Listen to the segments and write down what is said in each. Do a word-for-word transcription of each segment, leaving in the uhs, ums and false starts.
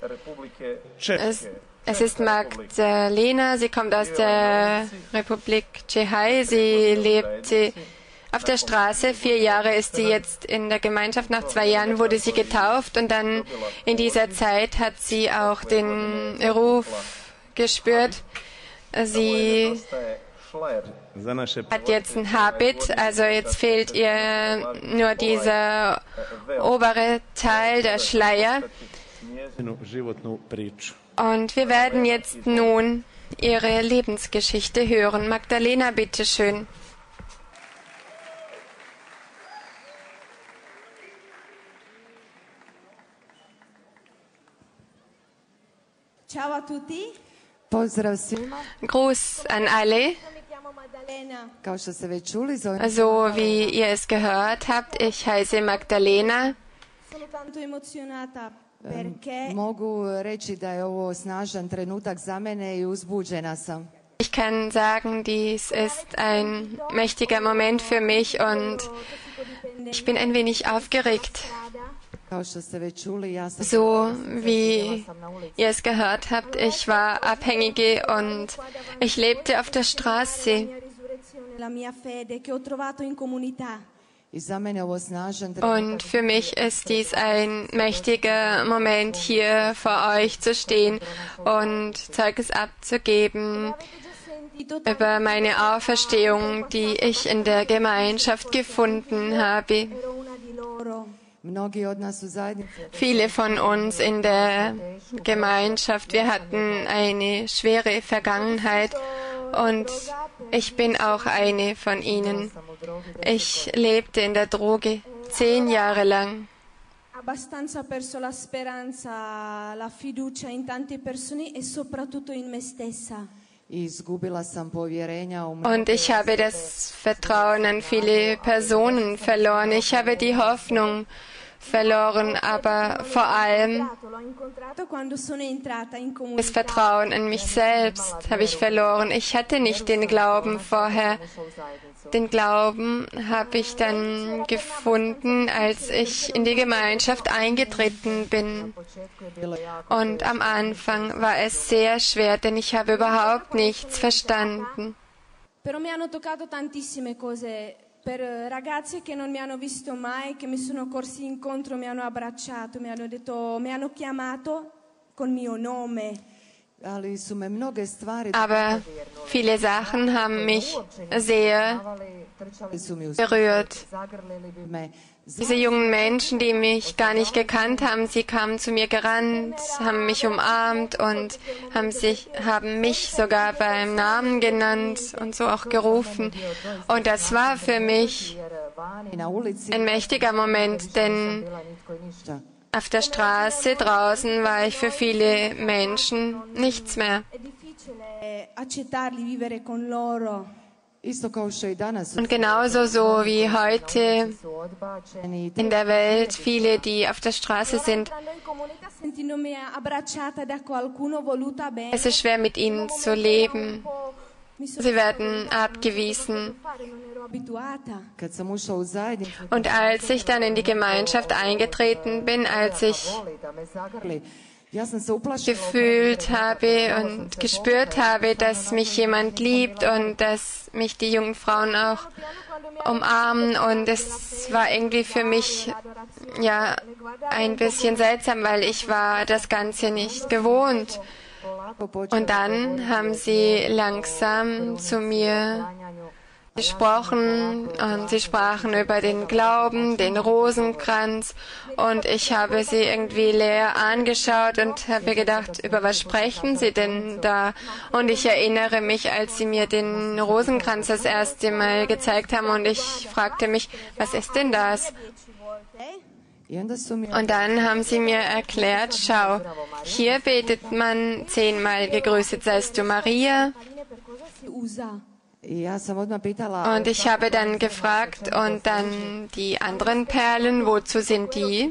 Es, es ist Magdalena, sie kommt aus der Republik Tschechei, sie lebt auf der Straße. Vier Jahre ist sie jetzt in der Gemeinschaft. Nach zwei Jahren wurde sie getauft und dann in dieser Zeit hat sie auch den Ruf gespürt. Sie hat jetzt ein Habit, also jetzt fehlt ihr nur dieser obere Teil, der Schleier. Und wir werden jetzt nun ihre Lebensgeschichte hören. Magdalena, bitteschön. Ciao a tutti. Gruß an alle. So wie ihr es gehört habt, ich heiße Magdalena. Ich kann sagen, dies ist ein mächtiger Moment für mich und ich bin ein wenig aufgeregt. So wie ihr es gehört habt, ich war Abhängige und ich lebte auf der Straße. Und für mich ist dies ein mächtiger Moment, hier vor euch zu stehen und Zeugnis abzugeben über meine Auferstehung, die ich in der Gemeinschaft gefunden habe. Viele von uns in der Gemeinschaft, wir hatten eine schwere Vergangenheit und ich bin auch eine von ihnen. Ich lebte in der Droge zehn Jahre lang. Abbastanza perso la speranza, la fiducia in tante persone e soprattutto in me stessa. Und ich habe das Vertrauen an viele Personen verloren. Ich habe die Hoffnung verloren, aber vor allem das Vertrauen in mich selbst habe ich verloren. Ich hatte nicht den Glauben vorher. Den Glauben habe ich dann gefunden, als ich in die Gemeinschaft eingetreten bin. Und am Anfang war es sehr schwer, denn ich habe überhaupt nichts verstanden. Però mi hanno toccato tantissime cose per ragazzi che non mi hanno visto mai, che mi sono corsi incontro, mi hanno abbracciato, mi hanno detto, mi hanno chiamato con mio nome. Aber viele Sachen haben mich sehr berührt. Diese jungen Menschen, die mich gar nicht gekannt haben, sie kamen zu mir gerannt, haben mich umarmt und haben, sich, haben mich sogar beim Namen genannt und so auch gerufen. Und das war für mich ein mächtiger Moment, denn auf der Straße draußen war ich für viele Menschen nichts mehr. Und genauso so wie heute in der Welt viele, die auf der Straße sind, es ist schwer mit ihnen zu leben. Sie werden abgewiesen. Und als ich dann in die Gemeinschaft eingetreten bin, als ich gefühlt habe und gespürt habe, dass mich jemand liebt und dass mich die jungen Frauen auch umarmen, und es war irgendwie für mich ja ein bisschen seltsam, weil ich war das Ganze nicht gewohnt. Und dann haben sie langsam zu mir gesprochen und sie sprachen über den Glauben, den Rosenkranz, und ich habe sie irgendwie leer angeschaut und habe gedacht, über was sprechen sie denn da? Und ich erinnere mich, als sie mir den Rosenkranz das erste Mal gezeigt haben, und ich fragte mich, was ist denn das? Und dann haben sie mir erklärt, schau, hier betet man zehnmal, gegrüßet seist du Maria. Und ich habe dann gefragt, und dann die anderen Perlen, wozu sind die?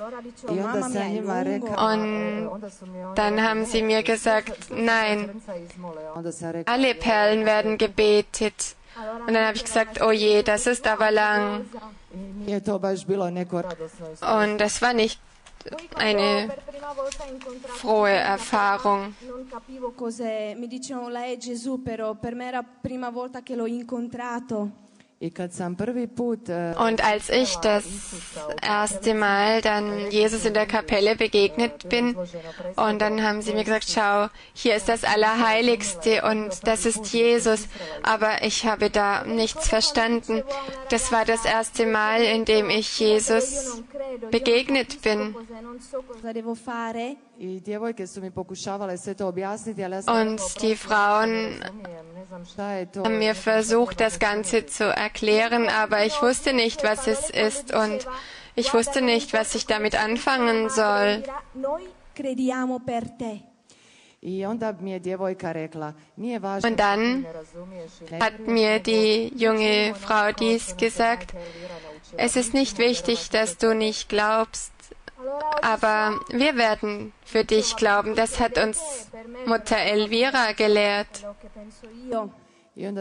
Und dann haben sie mir gesagt, nein, alle Perlen werden gebetet. Und dann habe ich gesagt, oh je, das ist aber lang. Und das war nicht eine frohe Erfahrung. Non capivo cos'è, mi dicevano lei è Gesù, però per me era la prima volta che l'ho incontrato. Und als ich das erste Mal dann Jesus in der Kapelle begegnet bin, und dann haben sie mir gesagt, schau, hier ist das Allerheiligste und das ist Jesus, aber ich habe da nichts verstanden. Das war das erste Mal, in dem ich Jesus begegnet bin. Und die Frauen haben mir versucht, das Ganze zu erklären, aber ich wusste nicht, was es ist und ich wusste nicht, was ich damit anfangen soll. Und dann hat mir die junge Frau dies gesagt: Es ist nicht wichtig, dass du nicht glaubst, aber wir werden für dich glauben. Das hat uns Mutter Elvira gelehrt. Und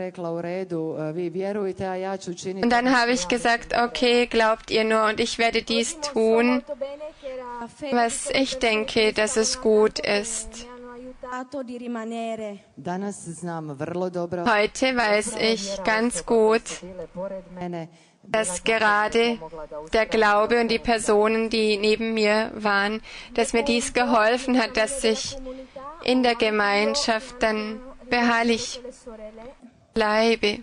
dann habe ich gesagt, okay, glaubt ihr nur und ich werde dies tun, was ich denke, dass es gut ist. Heute weiß ich ganz gut, dass gerade der Glaube und die Personen, die neben mir waren, dass mir dies geholfen hat, dass ich in der Gemeinschaft dann beharrlich bleibe.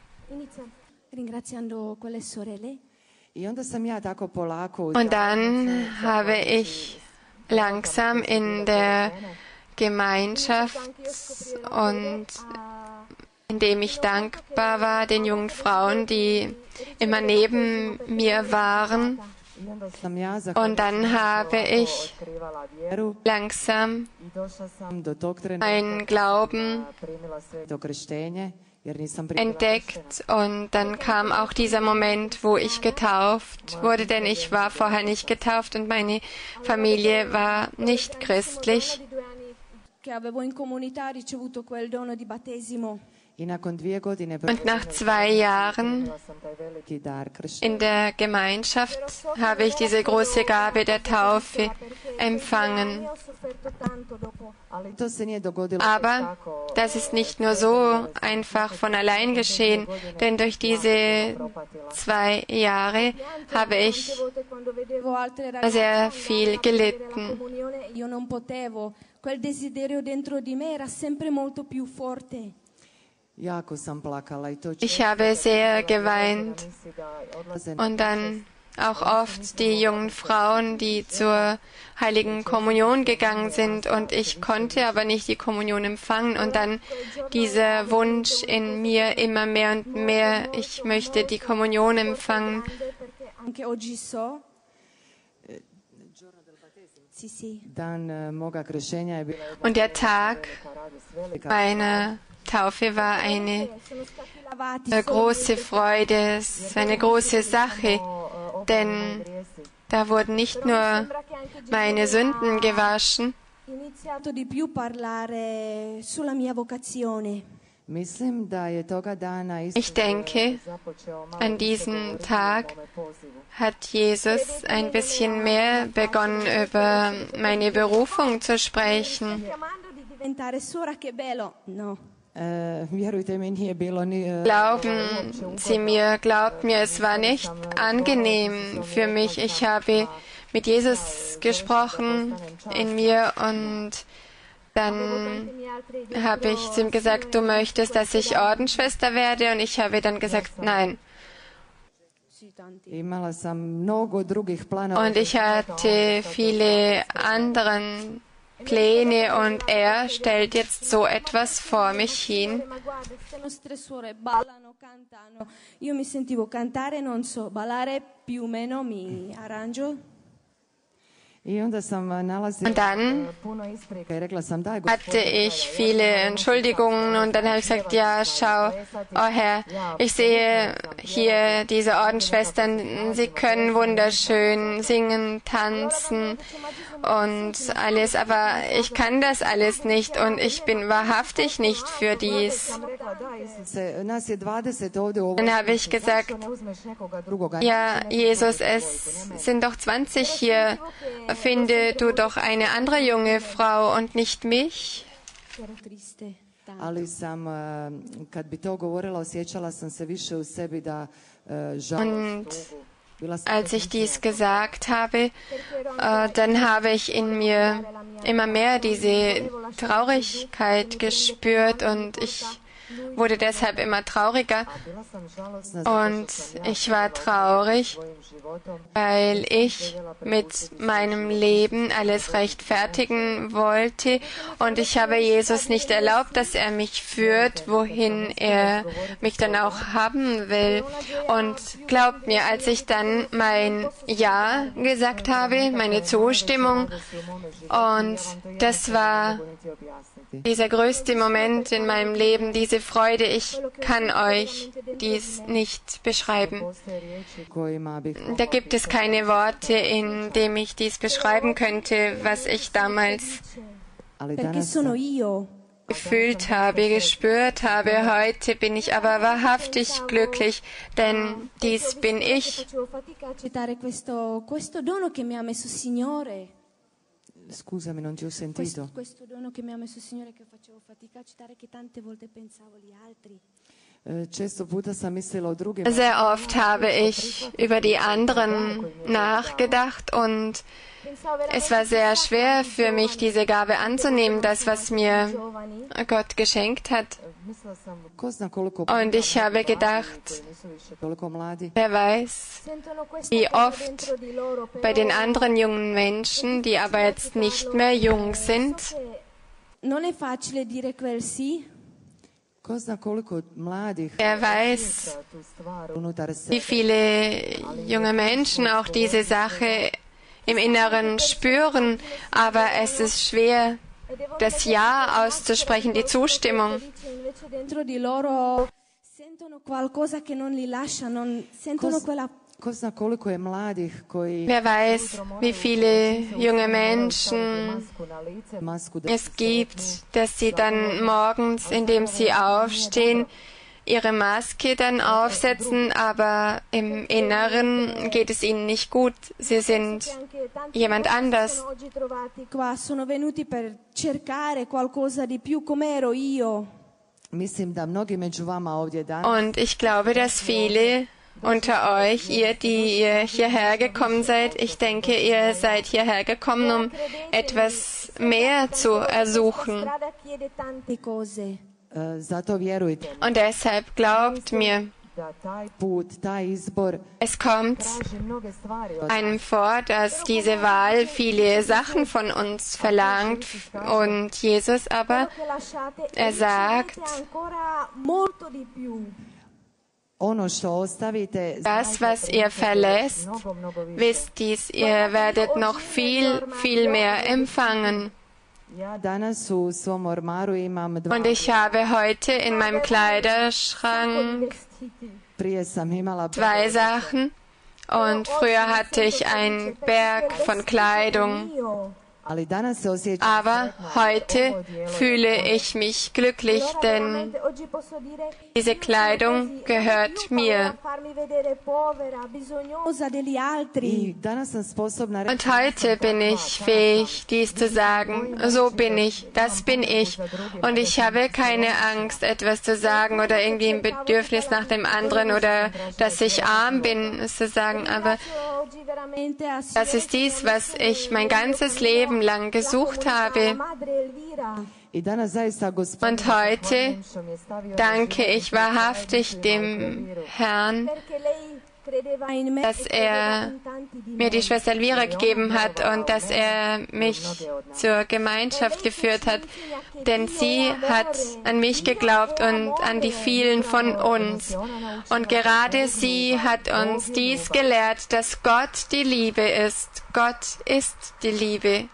Und dann habe ich langsam in der Gemeinschaft und indem ich dankbar war den jungen Frauen, die immer neben mir waren. Und dann habe ich langsam einen Glauben entdeckt und dann kam auch dieser Moment, wo ich getauft wurde, denn ich war vorher nicht getauft und meine Familie war nicht christlich. Und nach zwei Jahren in der Gemeinschaft habe ich diese große Gabe der Taufe empfangen. Aber das ist nicht nur so einfach von allein geschehen, denn durch diese zwei Jahre habe ich sehr viel gelitten. Ich habe sehr geweint und dann auch oft die jungen Frauen, die zur Heiligen Kommunion gegangen sind und ich konnte aber nicht die Kommunion empfangen und dann dieser Wunsch in mir immer mehr und mehr, ich möchte die Kommunion empfangen. Und der Tag meiner Taufe war eine große Freude, es war eine große Sache, denn da wurden nicht nur meine Sünden gewaschen. Ich denke, an diesem Tag hat Jesus ein bisschen mehr begonnen, über meine Berufung zu sprechen. Glauben Sie mir, glaubt mir, es war nicht angenehm für mich. Ich habe mit Jesus gesprochen in mir und dann habe ich zu ihm gesagt, du möchtest, dass ich Ordensschwester werde? Und ich habe dann gesagt, nein. Und ich hatte viele andere Pläne und er stellt jetzt so etwas vor mich hin. Und dann hatte ich viele Entschuldigungen und dann habe ich gesagt, ja, schau, oh Herr, ich sehe hier diese Ordensschwestern, sie können wunderschön singen, tanzen und alles, aber ich kann das alles nicht und ich bin wahrhaftig nicht für dies. Dann habe ich gesagt, ja, Jesus, es sind doch zwanzig hier. Finde du doch eine andere junge Frau und nicht mich. Ali sam, kad bi to govorila, osjećala sam se više u sebi da Und als ich dies gesagt habe, äh, dann habe ich in mir immer mehr diese Traurigkeit gespürt und ich wurde deshalb immer trauriger. Und ich war traurig, weil ich mit meinem Leben alles rechtfertigen wollte und ich habe Jesus nicht erlaubt, dass er mich führt, wohin er mich dann auch haben will. Und glaubt mir, als ich dann mein Ja gesagt habe, meine Zustimmung, und das war dieser größte Moment in meinem Leben, diese Freude, ich kann euch dies nicht beschreiben. Da gibt es keine Worte, in denen ich dies beschreiben könnte, was ich damals gefühlt habe, gespürt habe. Heute bin ich aber wahrhaftig glücklich, denn dies bin ich. Scusami, non ti ho sentito. Questo, questo dono che mi ha messo il Signore, che facevo fatica a citare, che tante volte pensavo agli altri. Sehr oft habe ich über die anderen nachgedacht und es war sehr schwer für mich, diese Gabe anzunehmen, das, was mir Gott geschenkt hat. Und ich habe gedacht, wer weiß, wie oft bei den anderen jungen Menschen, die aber jetzt nicht mehr jung sind, er weiß, wie viele junge Menschen auch diese Sache im Inneren spüren, aber es ist schwer, das Ja auszusprechen, die Zustimmung. Wer weiß, wie viele junge Menschen es gibt, dass sie dann morgens, indem sie aufstehen, ihre Maske dann aufsetzen, aber im Inneren geht es ihnen nicht gut. Sie sind jemand anders. Und ich glaube, dass viele unter euch, ihr, die ihr hierher gekommen seid, ich denke, ihr seid hierher gekommen, um etwas mehr zu ersuchen. Und deshalb glaubt mir, es kommt einem vor, dass diese Wahl viele Sachen von uns verlangt und Jesus aber, er sagt, das, was ihr verlässt, wisst dies, ihr werdet noch viel, viel mehr empfangen. Und ich habe heute in meinem Kleiderschrank zwei Sachen und früher hatte ich einen Berg von Kleidung. Aber heute fühle ich mich glücklich, denn diese Kleidung gehört mir. Und heute bin ich fähig, dies zu sagen. So bin ich, das bin ich. Und ich habe keine Angst, etwas zu sagen oder irgendwie ein Bedürfnis nach dem anderen oder dass ich arm bin, es zu sagen. Aber das ist dies, was ich mein ganzes Leben lang gesucht habe. Und heute danke ich wahrhaftig dem Herrn, dass er mir die Schwester Elvira gegeben hat und dass er mich zur Gemeinschaft geführt hat. Denn sie hat an mich geglaubt und an die vielen von uns. Und gerade sie hat uns dies gelehrt, dass Gott die Liebe ist. Gott ist die Liebe.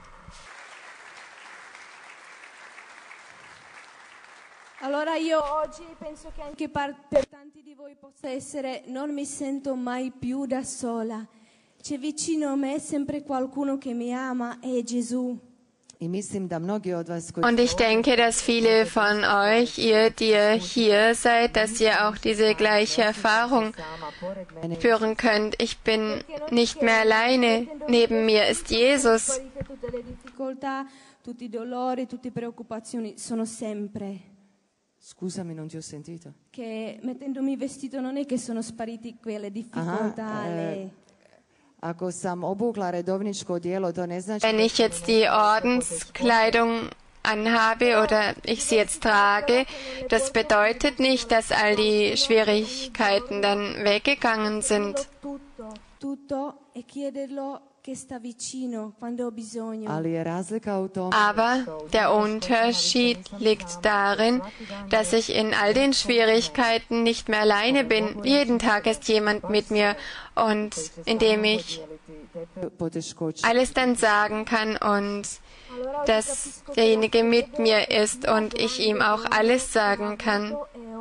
Allora io oggi penso che anche per tanti di voi possa essere non mi sento mai più da sola. C'è vicino a me sempre qualcuno che mi ama, è Gesù. Und ich denke, dass viele von euch, ihr, die ihr hier seid, dass ihr auch diese gleiche Erfahrung führen könnt. Ich bin nicht mehr alleine. Neben mir ist Jesus. Tutti i dolori, tutte le preoccupazioni sono sempre. Scusami, non ti ho sentito. Che mettendomi il vestito non è che sono spariti quelle difficoltà. Aha, le... eh, ako sam obukla redovničko odijelo, to ne znači... Wenn ich jetzt die Ordenskleidung anhabe oder ich sie jetzt trage, das bedeutet nicht, dass all die Schwierigkeiten dann weggegangen sind. Tutto, tutto e chiederlo che sta vicino quando ho bisogno. Ali je razlika u tome. Aber der Unterschied liegt darin, dass ich in all den Schwierigkeiten nicht mehr alleine bin. Jeden Tag ist jemand mit mir und indem ich alles dann sagen kann und dass derjenige mit mir ist und ich ihm auch alles sagen kann.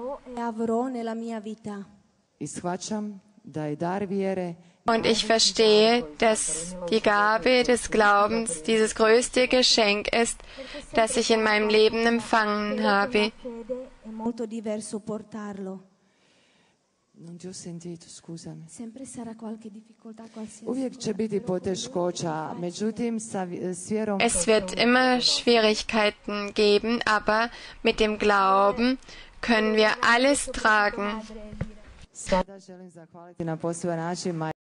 I shvaćam da je dar vjere. Und ich verstehe, dass die Gabe des Glaubens dieses größte Geschenk ist, das ich in meinem Leben empfangen habe. Non ti ho sentito, scusami. Sempre sarà qualche difficoltà, qualsiasi. Uvijek će biti poteškoća, međutim sa s vjerom... Es wird immer Schwierigkeiten geben, aber mit dem Glauben können wir alles tragen. Sada želim zahvaliti na poseban način